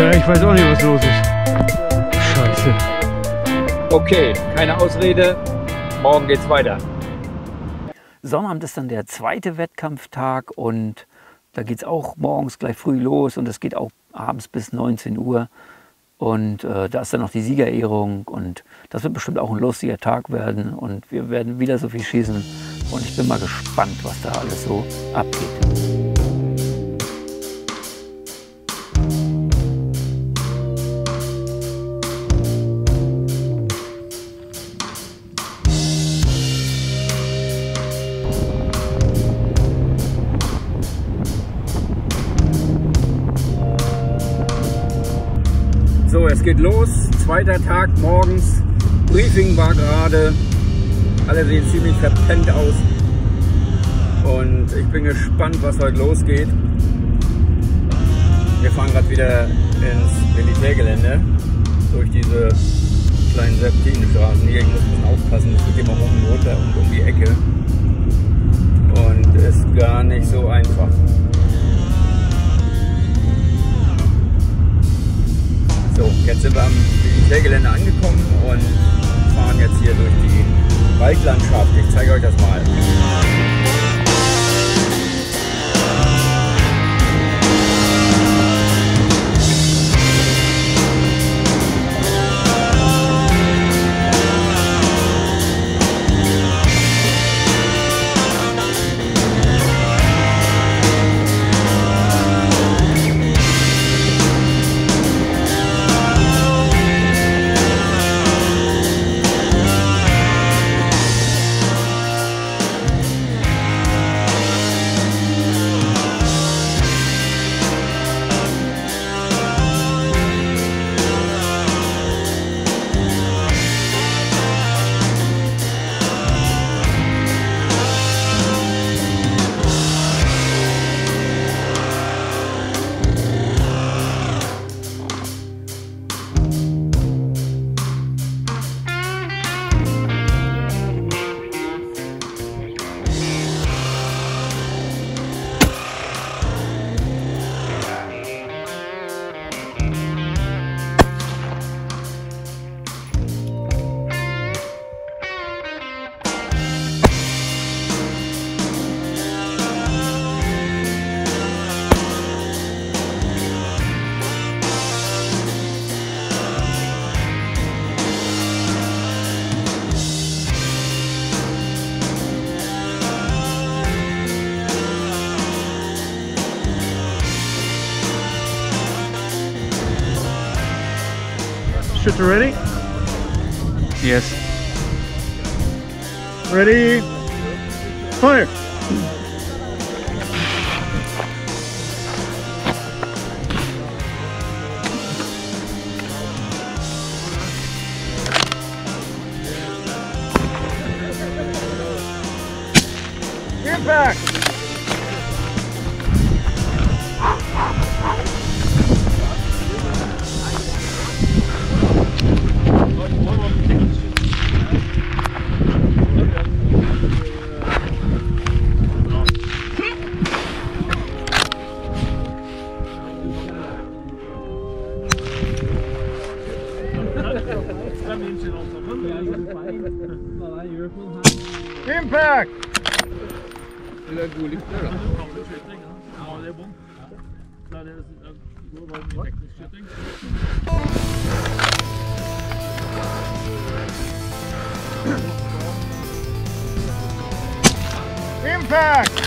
Ja, ich weiß auch nicht, was los ist. Scheiße. Okay, keine Ausrede. Morgen geht's weiter. Sonnabend ist dann der zweite Wettkampftag und da geht es auch morgens gleich früh los und es geht auch abends bis 19 Uhr. Und da ist dann noch die Siegerehrung und das wird bestimmt auch ein lustiger Tag werden und wir werden wieder so viel schießen und ich bin mal gespannt, was da alles so abgeht. So, es geht los. Zweiter Tag morgens. Briefing war gerade. Alle sehen ziemlich verpennt aus. Und ich bin gespannt, was heute losgeht. Wir fahren gerade wieder ins Militärgelände. Durch diese kleinen Serpentinenstraßen hier. Ich muss ein bisschen aufpassen. Es geht immer hoch und runter und um die Ecke. Und ist gar nicht so einfach. So, jetzt sind wir am Militärgelände angekommen und fahren jetzt hier durch die Waldlandschaft. Ich zeige euch das mal. Shooter ready? Yes. Ready? Fire! Impact! Impact! Impact!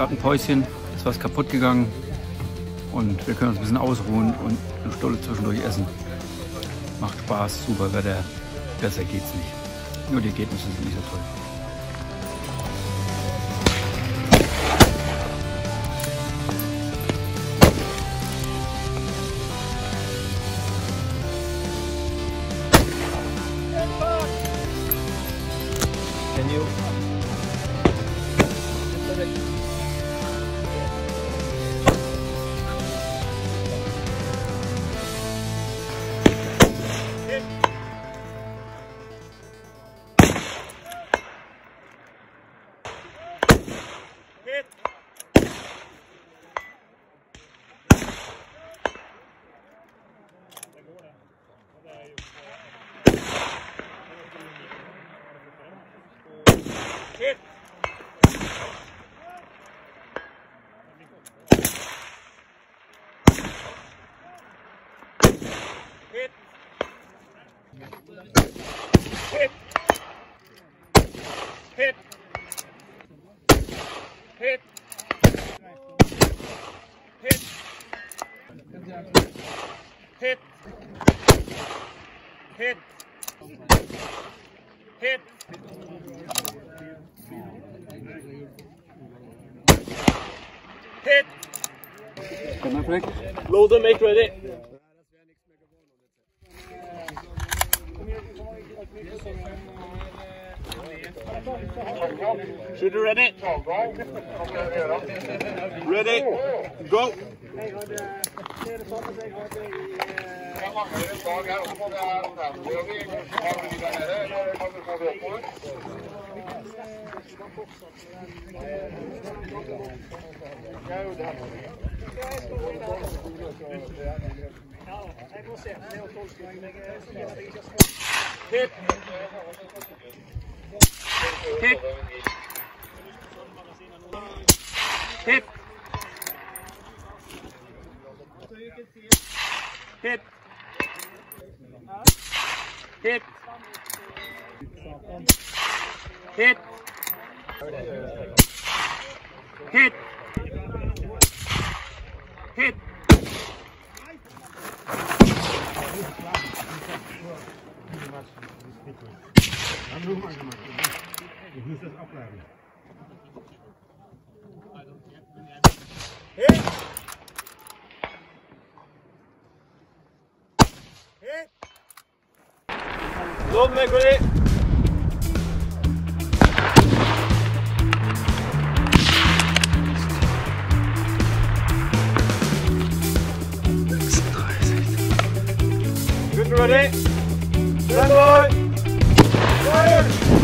gerade ein Päuschen, ist was kaputt gegangen und wir können uns ein bisschen ausruhen und eine Stulle zwischendurch essen. Macht Spaß, super Wetter, besser geht's nicht. Nur die Ergebnisse sind nicht so toll. Can you? Hit! Hit! Hit! Hit! Hit! Hit! Hit! Hit! Hit! Hit! Loader, make ready. Shooter ready? Ready? Go! Hit! Hit! Hit! Hit! Hit! Hit! Hit! Hit! Ich muss das abladen. Hit! Hit! Loader, make ready. Shooter ready? Stand by! Fire!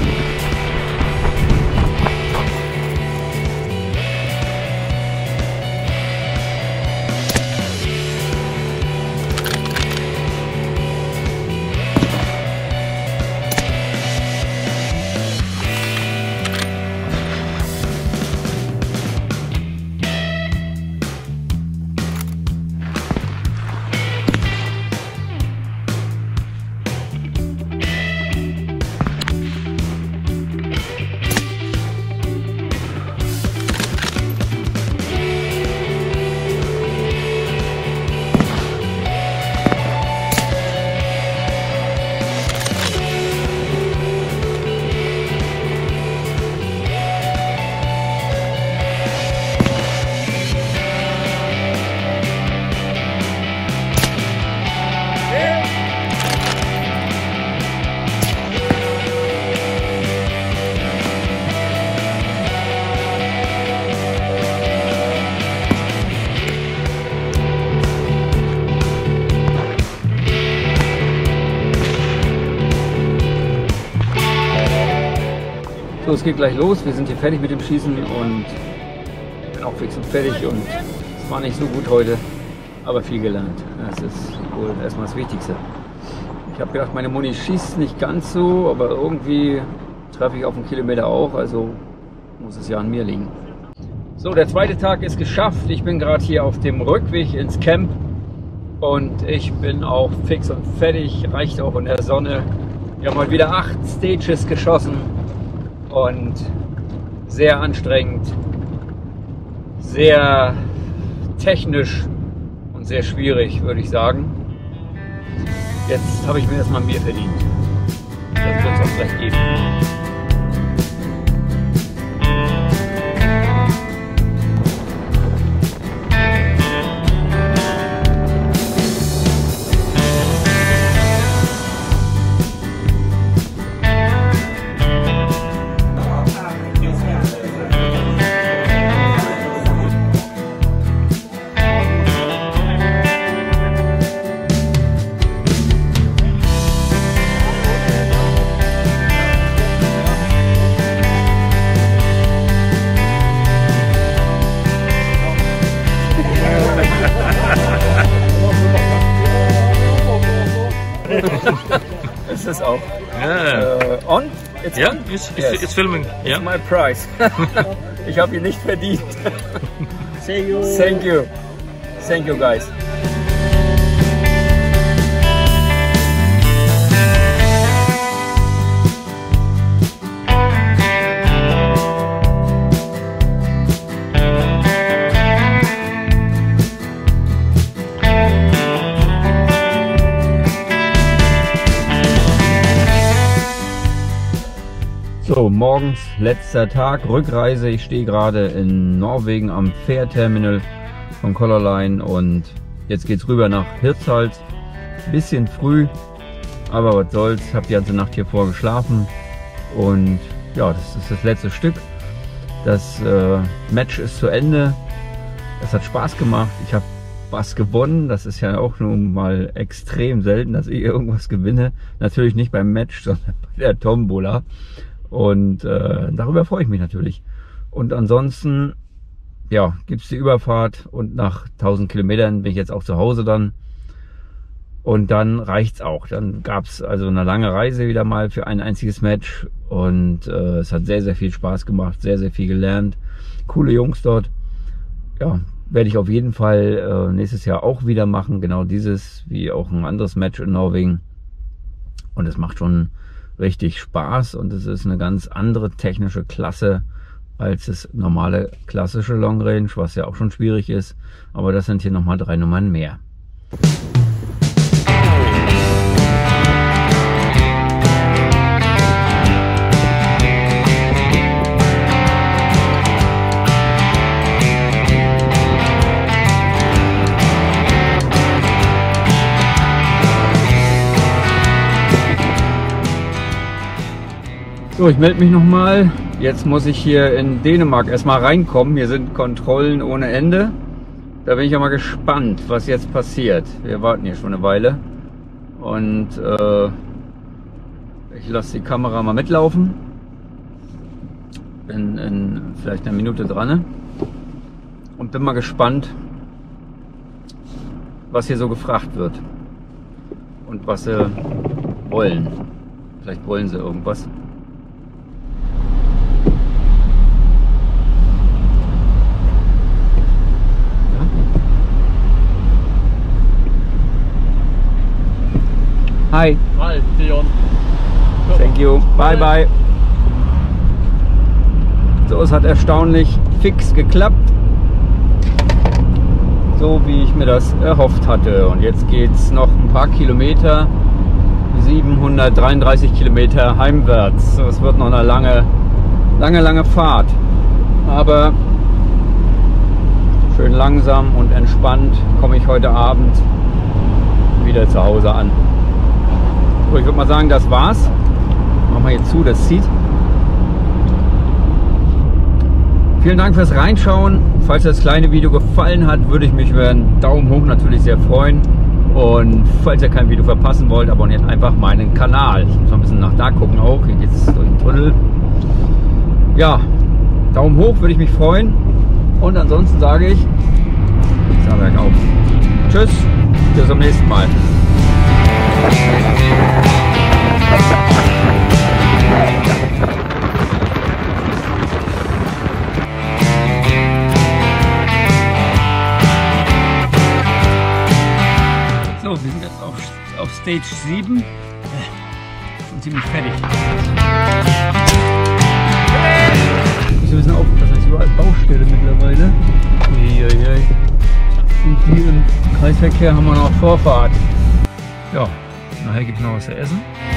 So, es geht gleich los. Wir sind hier fertig mit dem Schießen und ich bin auch fix und fertig und es war nicht so gut heute, aber viel gelernt. Das ist wohl erstmal das Wichtigste. Ich habe gedacht, meine Muni schießt nicht ganz so, aber irgendwie treffe ich auf einen Kilometer auch, also muss es ja an mir liegen. So, der zweite Tag ist geschafft. Ich bin gerade hier auf dem Rückweg ins Camp und ich bin auch fix und fertig, reicht auch in der Sonne. Wir haben heute wieder 8 Stages geschossen und sehr anstrengend. sehr technisch und sehr schwierig, würde ich sagen. Jetzt habe ich mir erstmal ein Bier verdient. Das wird es auch gleich geben. Ist das auch? On? It's Yeah, on? it's filming. Yeah. My prize. Ich habe ihn nicht verdient. See you. Thank you. Thank you, guys. So, morgens letzter Tag, Rückreise. Ich stehe gerade in Norwegen am Fährterminal von Color Line und jetzt geht's rüber nach Hirtshals. Bisschen früh, aber was soll's. Ich habe die ganze Nacht hier vorgeschlafen und ja, das ist das letzte Stück. Das Match ist zu Ende. Es hat Spaß gemacht. Ich habe was gewonnen. Das ist ja auch nun mal extrem selten, dass ich irgendwas gewinne. Natürlich nicht beim Match, sondern bei der Tombola. Und darüber freue ich mich natürlich. Und ansonsten, ja, gibt es die Überfahrt und nach 1000 Kilometern bin ich jetzt auch zu Hause dann. Und dann reicht's auch. Dann gab es also eine lange Reise wieder mal für ein einziges Match. Und es hat sehr, sehr viel Spaß gemacht, sehr, sehr viel gelernt. Coole Jungs dort. Ja, werde ich auf jeden Fall nächstes Jahr auch wieder machen. Genau dieses, wie auch ein anderes Match in Norwegen. Und es macht schon richtig Spaß und es ist eine ganz andere technische Klasse als das normale klassische Long Range, was ja auch schon schwierig ist, aber das sind hier nochmal 3 Nummern mehr. So, ich melde mich nochmal. Jetzt muss ich hier in Dänemark erstmal reinkommen. Hier sind Kontrollen ohne Ende. Da bin ich ja mal gespannt, was jetzt passiert. Wir warten hier schon eine Weile. Und ich lasse die Kamera mal mitlaufen. Bin in vielleicht einer Minute dran. Und bin mal gespannt, was hier so gefragt wird. Und was sie wollen. Vielleicht wollen sie irgendwas. Hi. Hi, Dion. Thank you. Bye, bye. So, es hat erstaunlich fix geklappt. So wie ich mir das erhofft hatte. Und jetzt geht es noch ein paar Kilometer. 733 Kilometer heimwärts. Es wird noch eine lange Fahrt. Aber schön langsam und entspannt komme ich heute Abend wieder zu Hause an. So, ich würde mal sagen, das war's. Machen wir jetzt zu, das zieht. Vielen Dank fürs Reinschauen. Falls das kleine Video gefallen hat, würde ich mich über einen Daumen hoch natürlich sehr freuen. Und falls ihr kein Video verpassen wollt, abonniert einfach meinen Kanal. Ich muss noch ein bisschen nach da gucken auch. Hier geht es durch den Tunnel. Ja, Daumen hoch würde ich mich freuen. Und ansonsten sage ich, bergauf. Tschüss, bis zum nächsten Mal. So, wir sind jetzt auf Stage 7. Schon ziemlich fertig. Ich muss ein bisschen aufpassen, es ist überall Baustelle mittlerweile. Kreisverkehr haben wir noch Vorfahrt. Ja, nachher gibt es noch was zu essen.